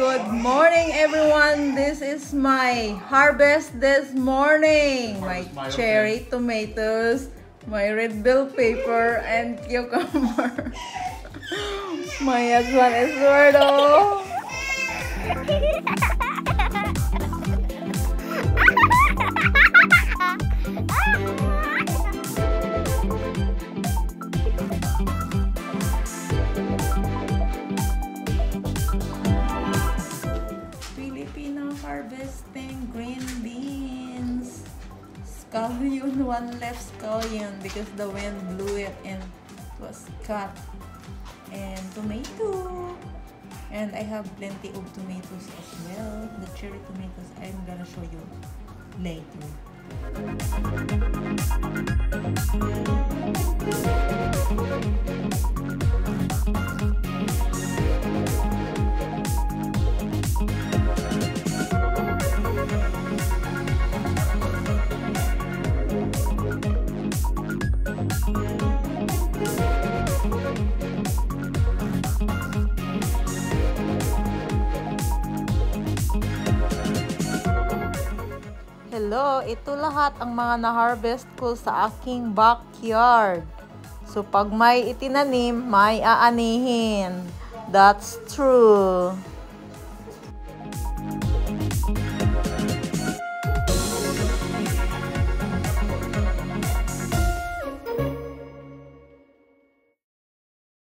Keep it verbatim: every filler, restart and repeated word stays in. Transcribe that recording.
Good morning, everyone. This is my harvest this morning. My cherry tomatoes, my red bell pepper, and cucumber. My husband is Gordo. Filipina harvesting green beans. Scallion, one left scallion because the wind blew it and it was cut. And tomato. And I have plenty of tomatoes as well. The cherry tomatoes I'm gonna show you later. Hello, ito lahat ang mga na-harvest ko sa aking backyard. So, pag may itinanim, may aanihin. That's true.